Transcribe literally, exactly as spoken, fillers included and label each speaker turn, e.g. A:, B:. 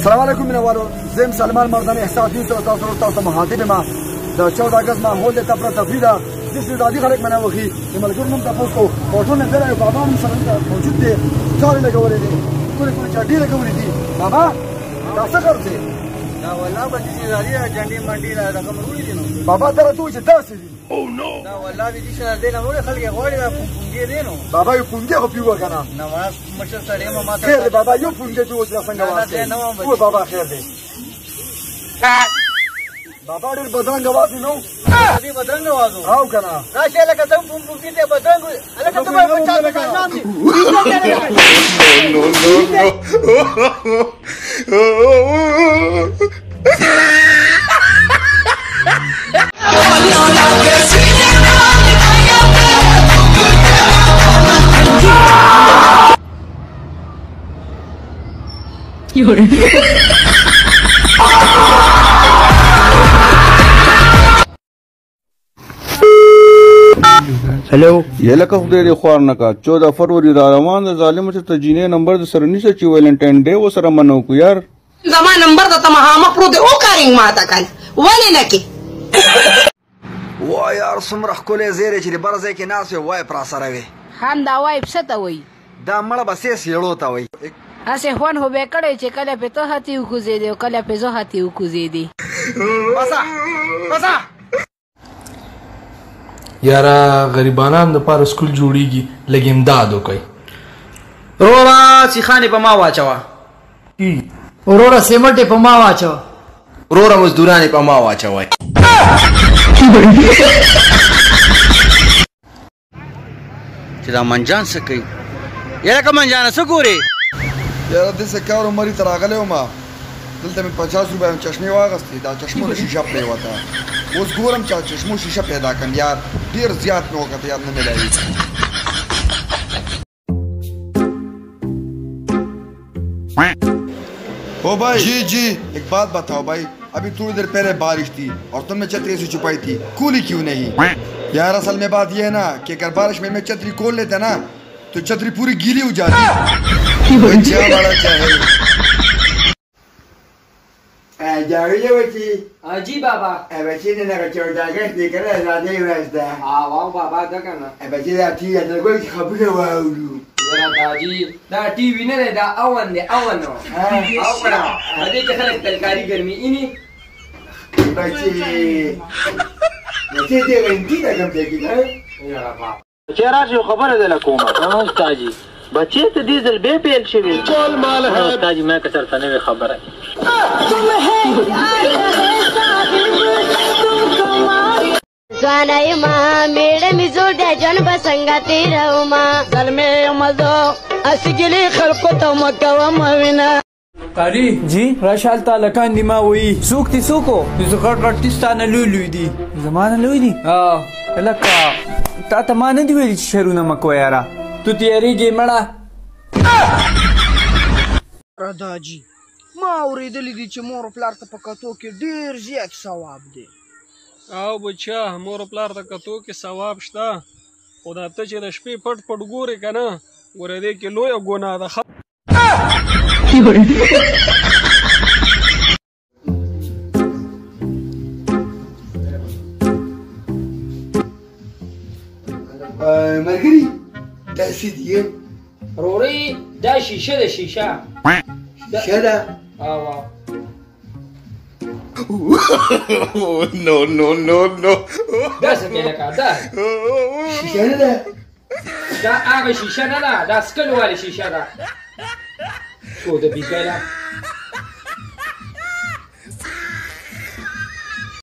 A: السلام علیکم مینوالو، زه یم سلمان مرداني احساس نیوز سره تاسو سره تاسو مخاطب یم. د چودہ اگست ماحول د تفره تفریح ده. داسې دادي خلک منه وخي د ملګرو نوم تاسو کو فوټو نه درای بابا هم سره موجود دی. چارې لګولې دي، ټول ټول چاډي لګولې دي. بابا تاسو ګرځي دا والله به دې زاري جنډي منډي را رقم وروړي دي نو بابا تر ته چې تاسو دي. او نو دا والله دې چې نه نه وړي خلک غوړي دا پونګي دي نو بابا یو پونګي خو پیو کنه نواز مشر سره ما ما خیر بابا یو پونګي پیو چې څنګه واسه او بابا خیر دی. بابا ډېر بدرنګ आवाज نو دې بدرنګ आवाज او کنه راشه لکه څنګه پم پم دې بدرنګ لکه ته په چا په نام دي نو نو
B: हेलो ये लका खुदेरी ख्वार नका चौदह फरवरी रा रवान द जालिम से तजीने नंबर द सरनी से ची वैलेंटाइन डे वो सर मनो को यार
C: जमा नंबर द तमा हम प्रो दे ओ कारिंग माता कल वले नकी
A: وا यार سمره کوله زیره چې برزه کې ناس وای پر سره وي
D: هم دا وای پسته وای
A: دا مړه بسې سیړو تا وای
D: اسه هون هو به کړي چې کله په ته هتی وکوزې دی او کله په زه هتی وکوزې دی.
A: بسا بسا
E: یارا غریبانان د پاره سکول جوړیږي لګ امداد وکي.
F: رورا سیخانه په ما واچوا
E: کی
F: رورا سیمټه په ما واچوا
E: رورا مزدورانه په ما واچوا.
G: چې دا منجان څه کوي یاره که منجانه څه ګورې
A: یاره داسې کار عمري ته راغلی وم دلته مې پچاس روپۍ چشمې واغستې دا چشمو نه شیشه پرېوته اوس ګورم چې چشمو شیشه پیدا کړم یار ډېر زیات مې وکړه یار نه مې لایي. ओ भाई जी जी एक बात बताओ भाई अभी थोड़ी देर पहले बारिश थी और तुमने छतरी से छुपाई थी कूली क्यों नहीं यार असल में बात ये है ना कि अगर बारिश में मैं छतरी खोल लेता ना तो छतरी पूरी गीली हो जाती. جاویدی وچی
F: اجی بابا
A: بچی نه نه چودہ اگست دیگه زاده ورسته
F: آوا بابا دا کنه
A: بچی دا تی دا گوی چې خبره واورو
F: یاره داجی دا ټي وی نه دا اون دی اون نو او کړه ا دې چې خلک تلکاری ګرمي اینی
A: بچی بچی دې رنګی دا کوم ځای کې ده
F: یاره بابا
H: چې راځي خبره ده لکومه
F: نو استاجی
H: بچی ته ډیزل به پیل شوی
F: ټول مال ہے استاجی ما کثر ثانوي خبره
I: زوانای ما میړه می زور د جن بسنګ تیرو ما
C: ظلمه مزو اسګلی خلقو ته مکو موینا
F: قاری
E: جی
F: راشال تعالی کان دی ما وی
E: سوک تی سوکو
F: زغړ غټستانه لولوی دی
E: زمانه لوی دی
F: ها
E: لکه تا ته ما نه دی ویل چې شرونه مکو یارا
F: تو تیاریږي مړه
C: رداجی ما اوریدلی دي چې مور پلار ته په کتو کې ډیر زیات ثواب دی.
J: او بچا مور پلار ته کتو کې ثواب شته خو دا ته چې د شپې پټ پټ ګورې که نه ګوره دې کې لویه ګناه ده.
A: ملګري دا څه دي
F: روري دا شیشه ده شیشه
A: شیشه ده
F: آوا
E: نو نو نو نو
F: دا څه کې لکه دا
A: شیشه نه ده
F: دا هغه شیشه نه ده دا سکل والی شیشه ده شو د بیګلا